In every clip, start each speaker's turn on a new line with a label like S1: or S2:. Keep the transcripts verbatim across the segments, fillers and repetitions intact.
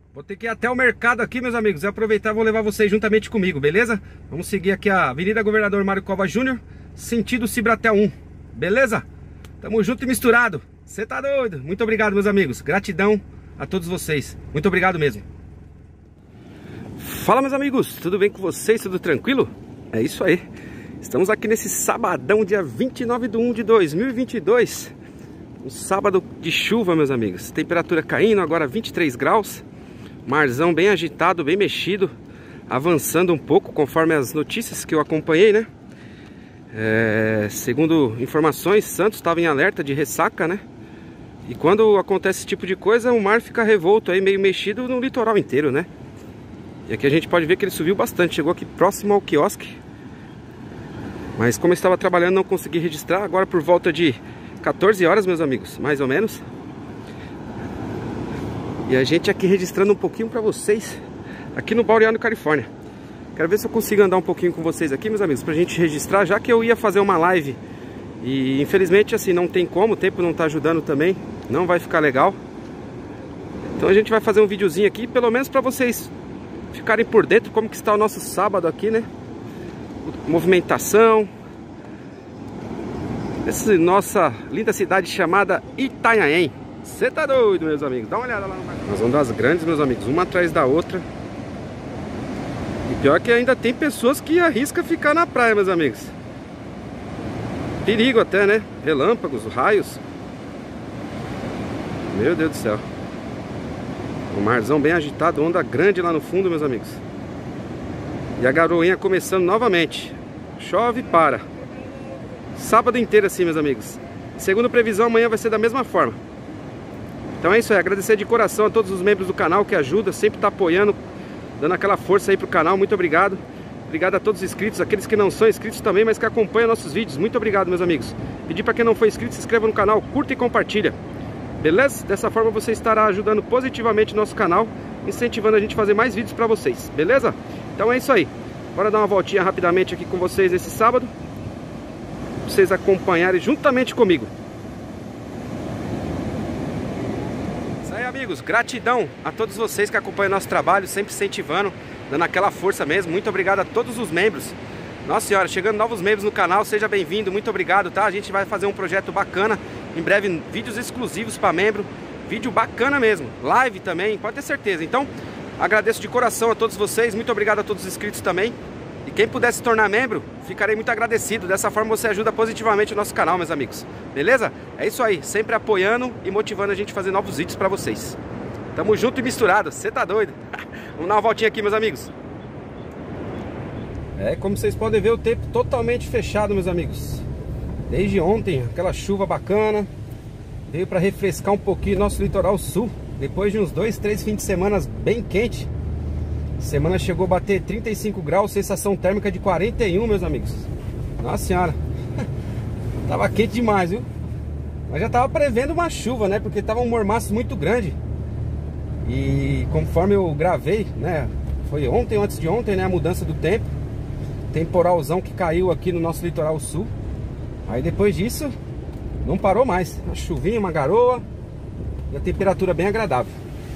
S1: Vou ter que ir até o mercado aqui, meus amigos, e aproveitar e vou levar vocês juntamente comigo, beleza? Vamos seguir aqui a Avenida Governador Mário Covas Júnior, sentido Cibratel um, beleza? Tamo junto e misturado. Você tá doido? Muito obrigado, meus amigos. Gratidão a todos vocês. Muito obrigado mesmo. Fala, meus amigos. Tudo bem com vocês? Tudo tranquilo? É isso aí. Estamos aqui nesse sabadão, dia vinte e nove de um de dois mil e vinte e dois. Um sábado de chuva, meus amigos. Temperatura caindo, agora vinte e três graus. Marzão bem agitado, bem mexido. Avançando um pouco, conforme as notícias que eu acompanhei, né? É, segundo informações, Santos estava em alerta de ressaca, né? E quando acontece esse tipo de coisa, o mar fica revolto aí, meio mexido no litoral inteiro, né? E aqui a gente pode ver que ele subiu bastante, chegou aqui próximo ao quiosque. Mas como eu estava trabalhando, não consegui registrar. Agora por volta de quatorze horas, meus amigos, mais ou menos. E a gente aqui registrando um pouquinho para vocês, aqui no Balneário Califórnia. Quero ver se eu consigo andar um pouquinho com vocês aqui, meus amigos, pra gente registrar, já que eu ia fazer uma live. E infelizmente assim, não tem como, o tempo não tá ajudando também, não vai ficar legal. Então a gente vai fazer um videozinho aqui, pelo menos pra vocês ficarem por dentro como que está o nosso sábado aqui, né? Movimentação. Essa nossa linda cidade chamada Itanhaém. Você tá doido, meus amigos? Dá uma olhada lá no mercado. Nós vamos das grandes, meus amigos, uma atrás da outra. E pior que ainda tem pessoas que arriscam ficar na praia, meus amigos. Perigo até, né? Relâmpagos, raios. Meu Deus do céu. O marzão bem agitado, onda grande lá no fundo, meus amigos. E a garoinha começando novamente. Chove e para. Sábado inteiro assim, meus amigos. Segundo previsão, amanhã vai ser da mesma forma. Então é isso aí, agradecer de coração a todos os membros do canal que ajudam, sempre tá apoiando, dando aquela força aí pro canal, muito obrigado. Obrigado a todos os inscritos, aqueles que não são inscritos também, mas que acompanham nossos vídeos. Muito obrigado, meus amigos. Pedir para quem não for inscrito, se inscreva no canal, curta e compartilha. Beleza? Dessa forma você estará ajudando positivamente o nosso canal, incentivando a gente a fazer mais vídeos para vocês. Beleza? Então é isso aí. Bora dar uma voltinha rapidamente aqui com vocês esse sábado, pra vocês acompanharem juntamente comigo. Amigos, gratidão a todos vocês que acompanham nosso trabalho, sempre incentivando, dando aquela força mesmo. Muito obrigado a todos os membros. Nossa senhora, chegando novos membros no canal, seja bem-vindo, muito obrigado, tá? A gente vai fazer um projeto bacana, em breve vídeos exclusivos para membro, vídeo bacana mesmo, live também, pode ter certeza. Então, agradeço de coração a todos vocês, muito obrigado a todos os inscritos também. E quem puder se tornar membro, ficarei muito agradecido. Dessa forma você ajuda positivamente o nosso canal, meus amigos. Beleza? É isso aí, sempre apoiando e motivando a gente a fazer novos vídeos pra vocês. Tamo junto e misturado, você tá doido? Vamos dar uma voltinha aqui, meus amigos. É, como vocês podem ver, o tempo totalmente fechado, meus amigos. Desde ontem, aquela chuva bacana. Veio pra refrescar um pouquinho nosso litoral sul. Depois de uns dois, três fins de semana bem quente. Semana chegou a bater trinta e cinco graus, sensação térmica de quarenta e um, meus amigos. Nossa senhora. Tava quente demais, viu? Mas já tava prevendo uma chuva, né? Porque tava um mormaço muito grande. E conforme eu gravei, né? Foi ontem ou antes de ontem, né? A mudança do tempo. Temporalzão que caiu aqui no nosso litoral sul. Aí depois disso, não parou mais. Uma chuvinha, uma garoa. E a temperatura bem agradável.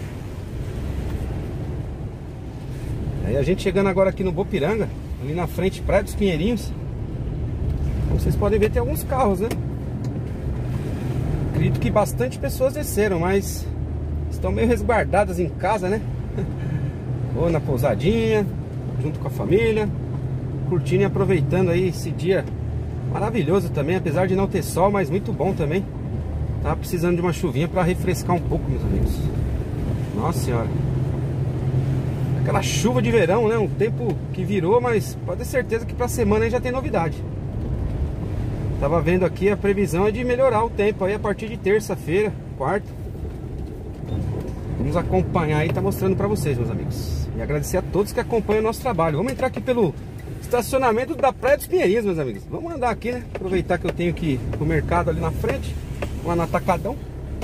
S1: Aí a gente chegando agora aqui no Bopiranga, ali na frente, Praia dos Pinheirinhos. Como vocês podem ver, tem alguns carros, né? Acredito que bastante pessoas desceram, mas estão meio resguardadas em casa, né? Ou na pousadinha, junto com a família, curtindo e aproveitando aí esse dia maravilhoso também, apesar de não ter sol, mas muito bom também. Tava precisando de uma chuvinha para refrescar um pouco, meus amigos. Nossa senhora. Aquela chuva de verão, né? Um tempo que virou, mas pode ter certeza que pra semana aí já tem novidade. Tava vendo aqui, a previsão é de melhorar o tempo aí a partir de terça-feira, quarta. Vamos acompanhar aí, tá mostrando pra vocês, meus amigos. E agradecer a todos que acompanham o nosso trabalho. Vamos entrar aqui pelo estacionamento da Praia dos Pinheirinhos, meus amigos. Vamos andar aqui, né? Aproveitar que eu tenho que ir pro mercado ali na frente, lá no Atacadão.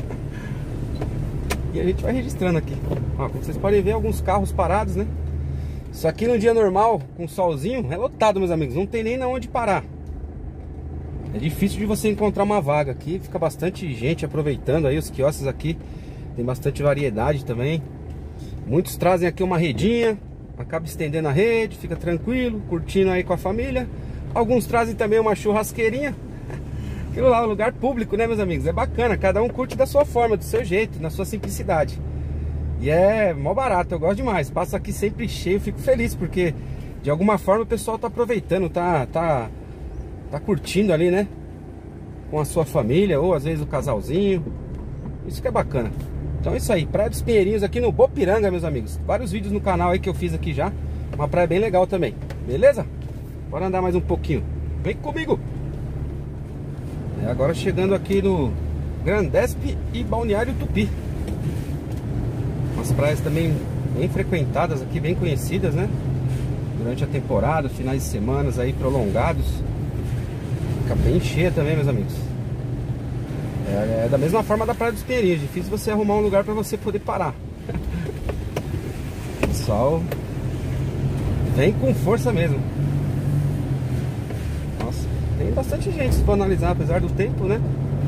S1: E a gente vai registrando aqui. Ó, como vocês podem ver, alguns carros parados, né? Isso aqui no dia normal, com solzinho, é lotado, meus amigos. Não tem nem na onde parar. É difícil de você encontrar uma vaga aqui. Fica bastante gente aproveitando aí os quiosques aqui. Tem bastante variedade também. Muitos trazem aqui uma redinha, acaba estendendo a rede, fica tranquilo, curtindo aí com a família. Alguns trazem também uma churrasqueirinha. Aquilo lá é um lugar público, né, meus amigos? É bacana, cada um curte da sua forma, do seu jeito, na sua simplicidade. E é mó barato, eu gosto demais. Passo aqui sempre cheio, fico feliz, porque de alguma forma o pessoal tá aproveitando, tá, tá, tá curtindo ali, né? Com a sua família, ou às vezes o casalzinho. Isso que é bacana. Então é isso aí, Praia dos Pinheirinhos aqui no Bopiranga, meus amigos. Vários vídeos no canal aí que eu fiz aqui já. Uma praia bem legal também, beleza? Bora andar mais um pouquinho. Vem comigo! É, agora chegando aqui no Grandesp e Balneário Tupi. Umas praias também bem frequentadas aqui, bem conhecidas, né? Durante a temporada, finais de semanas aí prolongados. Fica bem cheia também, meus amigos. É, é da mesma forma da Praia dos Pinheirinhos. Difícil você arrumar um lugar para você poder parar. O pessoal vem com força mesmo. Nossa, tem bastante gente se for analisar, apesar do tempo, né?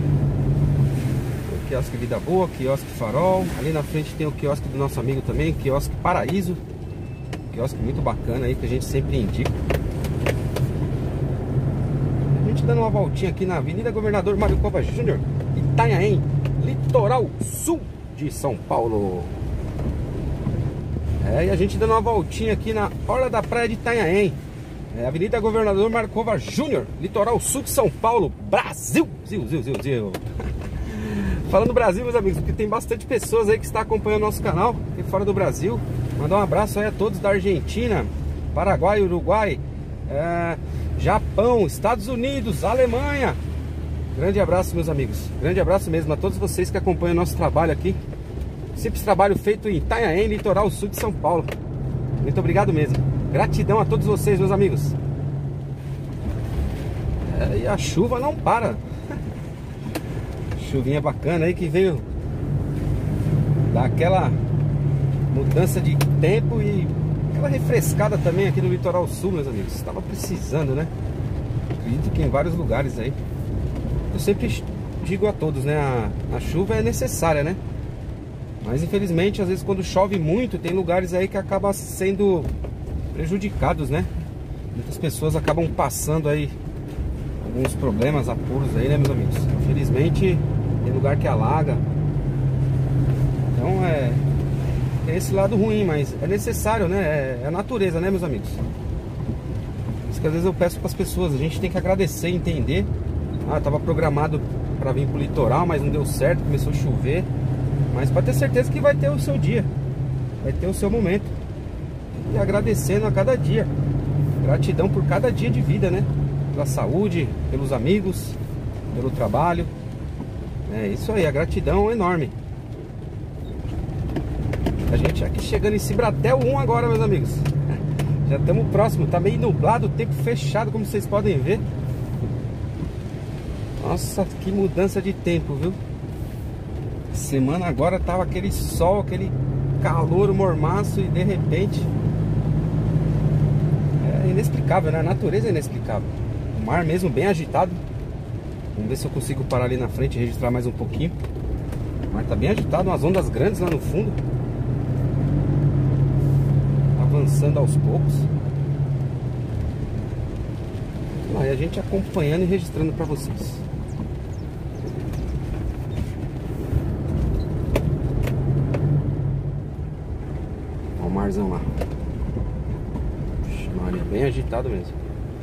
S1: O quiosque Vida Boa, quiosque Farol. Ali na frente tem o quiosque do nosso amigo também, quiosque Paraíso. Quiosque muito bacana aí que a gente sempre indica. A gente dando uma voltinha aqui na Avenida Governador Mário Covas Júnior, Itanhaém, litoral sul de São Paulo. É, e a gente dando uma voltinha aqui na orla da praia de Itanhaém. É, Avenida Governador Mário Covas Júnior, litoral sul de São Paulo, Brasil. Zil, zil, zil, zil. Falando Brasil, meus amigos, porque tem bastante pessoas aí que estão acompanhando nosso canal aqui fora do Brasil. Mandar um abraço aí a todos da Argentina, Paraguai, Uruguai, é, Japão, Estados Unidos, Alemanha. Grande abraço, meus amigos. Grande abraço mesmo a todos vocês que acompanham o nosso trabalho aqui. Simples trabalho feito em Itanhaém, litoral sul de São Paulo. Muito obrigado mesmo. Gratidão a todos vocês, meus amigos. É, e a chuva não para. Chuvinha bacana aí que veio dar aquela mudança de tempo e aquela refrescada também aqui no litoral sul, meus amigos. Estava precisando, né? Acredito que em vários lugares aí. Eu sempre digo a todos, né? A, a chuva é necessária, né? Mas infelizmente, às vezes quando chove muito, tem lugares aí que acabam sendo prejudicados, né? Muitas pessoas acabam passando aí alguns problemas, apuros aí, né, meus amigos? Infelizmente, tem lugar que alaga. Então é... tem esse lado ruim, mas é necessário, né? É, é a natureza, né, meus amigos? Isso que às vezes eu peço para as pessoas. A gente tem que agradecer e entender. Ah, tava programado para vir pro litoral, mas não deu certo, começou a chover. Mas pode ter certeza que vai ter o seu dia, vai ter o seu momento. E agradecendo a cada dia. Gratidão por cada dia de vida, né? Pela saúde, pelos amigos, pelo trabalho. É isso aí, a gratidão é enorme. A gente aqui chegando em Cibratel um agora, meus amigos. Já estamos próximo, tá meio nublado, o tempo fechado, como vocês podem ver. Nossa, que mudança de tempo, viu? Semana agora tava aquele sol, aquele calor mormaço e de repente é inexplicável, né? A natureza é inexplicável. O mar mesmo bem agitado. Vamos ver se eu consigo parar ali na frente e registrar mais um pouquinho. O mar tá bem agitado, umas ondas grandes lá no fundo. Avançando aos poucos. Aí a gente acompanhando e registrando para vocês. Olha o marzão lá. Puxa, mar é bem agitado mesmo.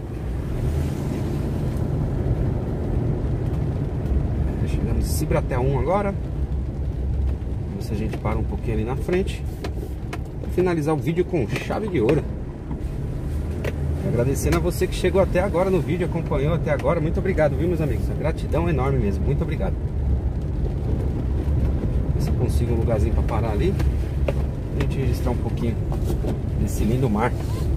S1: Chegamos em Cibratel um agora. Vamos ver se a gente para um pouquinho ali na frente. Para finalizar o vídeo com chave de ouro. Agradecendo a você que chegou até agora no vídeo, acompanhou até agora. Muito obrigado, viu, meus amigos? A gratidão é enorme mesmo. Muito obrigado. Ver se eu consigo um lugarzinho para parar ali. A gente registrar um pouquinho desse lindo mar.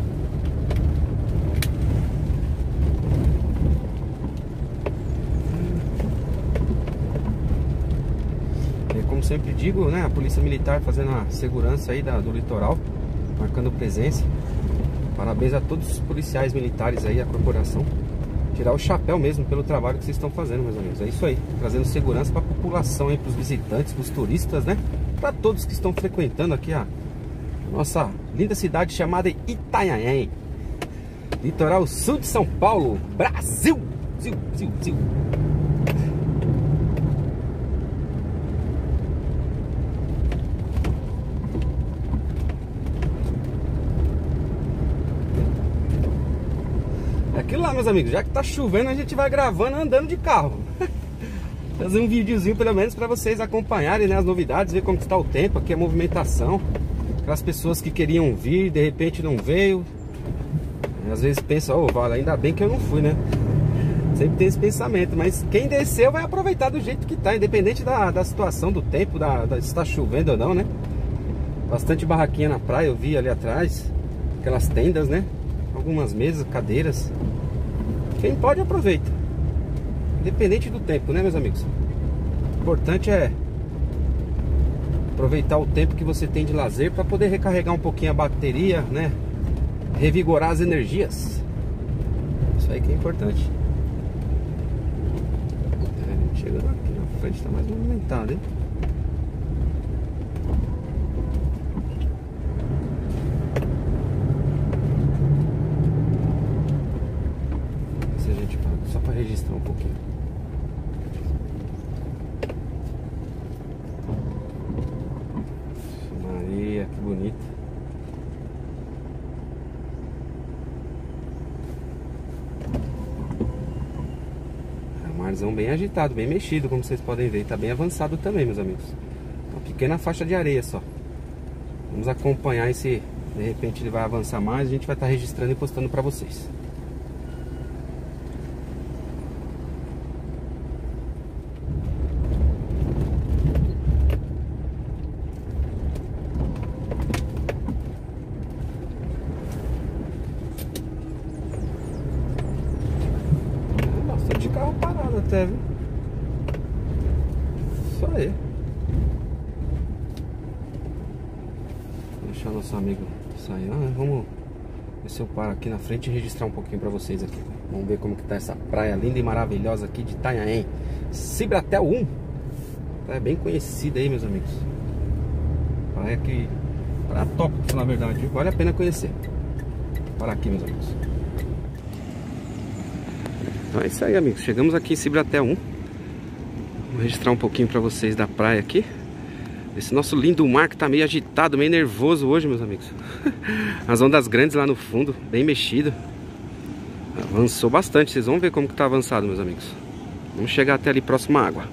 S1: E como sempre digo, né? A Polícia Militar fazendo a segurança aí da, do litoral, marcando presença. Parabéns a todos os policiais militares aí, a corporação. Tirar o chapéu mesmo pelo trabalho que vocês estão fazendo, meus amigos. É isso aí, trazendo segurança para a população aí, para os visitantes, para os turistas, né? Para todos que estão frequentando aqui a, Nossa linda cidade chamada Itanhaém, litoral sul de São Paulo, Brasil. Zil, zil, zil. É aquilo lá, meus amigos, já que tá chovendo, a gente vai gravando andando de carro. Fazer um videozinho pelo menos para vocês acompanharem, né, as novidades, ver como está o tempo, aqui a movimentação. Aquelas pessoas que queriam vir, de repente não veio. Às vezes pensa, oh, vale, ainda bem que eu não fui, né? Sempre tem esse pensamento, mas quem desceu vai aproveitar do jeito que tá, independente da, da situação, do tempo, da, da, se está chovendo ou não, né? Bastante barraquinha na praia, eu vi ali atrás. Aquelas tendas, né? Algumas mesas, cadeiras. Quem pode aproveita, independente do tempo, né, meus amigos? O importante é aproveitar o tempo que você tem de lazer para poder recarregar um pouquinho a bateria, né? Revigorar as energias. Isso aí que é importante. É, chegando aqui na frente tá mais movimentado, hein? Se a gente para só para registrar um pouquinho. Maria, que bonito. Marzão bem agitado, bem mexido, como vocês podem ver. Tá bem avançado também, meus amigos. Uma pequena faixa de areia só. Vamos acompanhar esse... De repente ele vai avançar mais. A gente vai estar registrando e postando pra vocês. De carro parado até, viu? Isso aí. Vou deixar nosso amigo sair. Ah, vamos ver se eu paro aqui na frente e registrar um pouquinho pra vocês aqui. Vamos ver como que tá essa praia linda e maravilhosa aqui de Itanhaém. Cibratel um. Praia bem conhecida aí, meus amigos. Praia que... Praia top, pra falar a verdade. Vale a pena conhecer. Para aqui, meus amigos. Então é isso aí, amigos, chegamos aqui em Cibratel um. Vou registrar um pouquinho pra vocês da praia aqui. Esse nosso lindo mar que tá meio agitado, meio nervoso hoje, meus amigos. As ondas grandes lá no fundo, bem mexido. Avançou bastante, vocês vão ver como que tá avançado, meus amigos. Vamos chegar até ali próximo à água.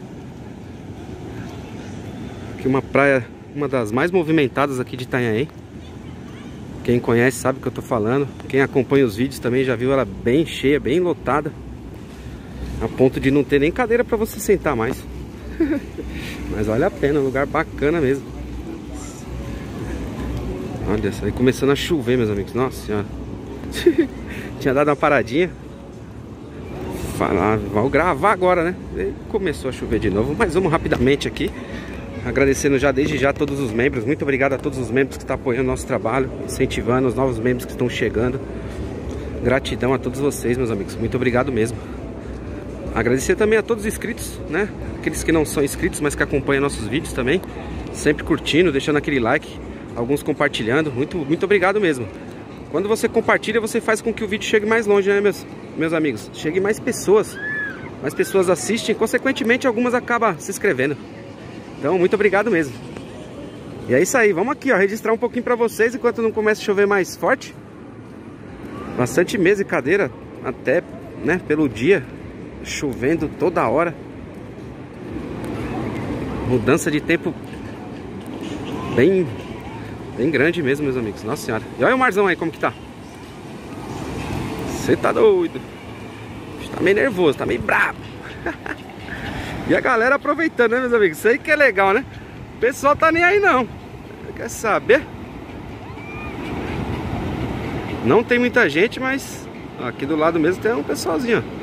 S1: Aqui uma praia, uma das mais movimentadas aqui de Itanhaém. Quem conhece sabe o que eu tô falando. Quem acompanha os vídeos também já viu ela bem cheia, bem lotada. A ponto de não ter nem cadeira para você sentar mais. Mas vale a pena, um lugar bacana mesmo. Olha só, aí começando a chover, meus amigos. Nossa senhora. Tinha dado uma paradinha. Falar, vou gravar agora, né? E começou a chover de novo. Mas vamos rapidamente aqui. Agradecendo já desde já todos os membros. Muito obrigado a todos os membros que estão apoiando o nosso trabalho, incentivando os novos membros que estão chegando. Gratidão a todos vocês, meus amigos. Muito obrigado mesmo. Agradecer também a todos os inscritos, né? Aqueles que não são inscritos, mas que acompanham nossos vídeos também. Sempre curtindo, deixando aquele like. Alguns compartilhando. Muito, muito obrigado mesmo. Quando você compartilha, você faz com que o vídeo chegue mais longe, né, meus, meus amigos? Chegue mais pessoas. Mais pessoas assistem. Consequentemente, algumas acabam se inscrevendo. Então, muito obrigado mesmo. E é isso aí. Vamos aqui, ó, registrar um pouquinho pra vocês enquanto não começa a chover mais forte. Bastante mesa e cadeira. Até, né, pelo dia. Chovendo toda hora. Mudança de tempo bem, bem grande mesmo, meus amigos. Nossa senhora. E olha o marzão aí como que tá. Você tá doido. Tá meio nervoso, tá meio bravo. E a galera aproveitando, né, meus amigos? Isso aí que é legal, né? O pessoal tá nem aí não. Quer saber? Não tem muita gente, mas aqui do lado mesmo tem um pessoalzinho, ó.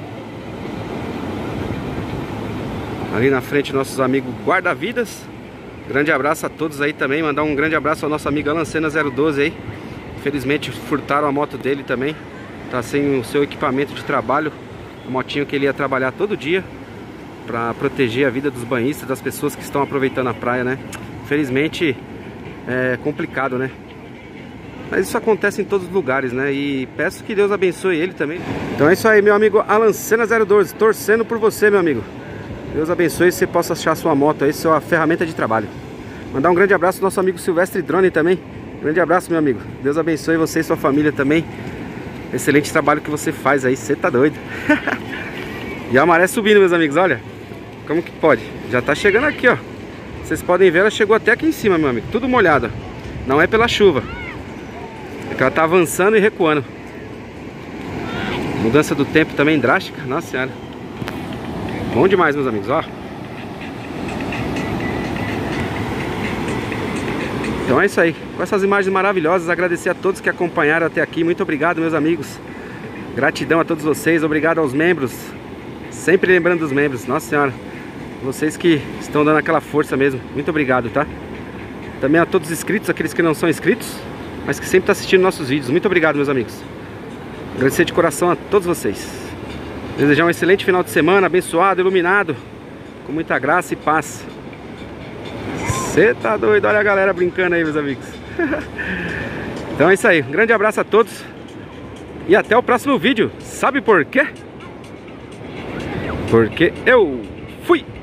S1: Ali na frente, nossos amigos guarda-vidas. Grande abraço a todos aí também. Mandar um grande abraço ao nosso amigo Alan Sena zero doze aí. Infelizmente furtaram a moto dele também. Tá sem o seu equipamento de trabalho. A motinho que ele ia trabalhar todo dia para proteger a vida dos banhistas, das pessoas que estão aproveitando a praia, né? Infelizmente é complicado, né? Mas isso acontece em todos os lugares, né? E peço que Deus abençoe ele também. Então é isso aí, meu amigo Alan Senna zero doze, torcendo por você, meu amigo. Deus abençoe, que você possa achar sua moto aí, sua ferramenta de trabalho. Mandar um grande abraço ao nosso amigo Silvestre Drone também. Grande abraço, meu amigo. Deus abençoe você e sua família também. Excelente trabalho que você faz aí, você tá doido. E a maré subindo, meus amigos, olha. Como que pode? Já tá chegando aqui, ó. Vocês podem ver, ela chegou até aqui em cima, meu amigo. Tudo molhado. Não é pela chuva. É que ela tá avançando e recuando. Mudança do tempo também drástica. Nossa senhora. Bom demais, meus amigos, ó. Então é isso aí. Com essas imagens maravilhosas, agradecer a todos que acompanharam até aqui. Muito obrigado, meus amigos. Gratidão a todos vocês. Obrigado aos membros. Sempre lembrando dos membros. Nossa senhora. Vocês que estão dando aquela força mesmo. Muito obrigado, tá? Também a todos os inscritos, aqueles que não são inscritos, mas que sempre estão assistindo nossos vídeos. Muito obrigado, meus amigos. Agradecer de coração a todos vocês. Desejar um excelente final de semana, abençoado, iluminado, com muita graça e paz. Você tá doido? Olha a galera brincando aí, meus amigos. Então é isso aí. Um grande abraço a todos. E até o próximo vídeo. Sabe por quê? Porque eu fui!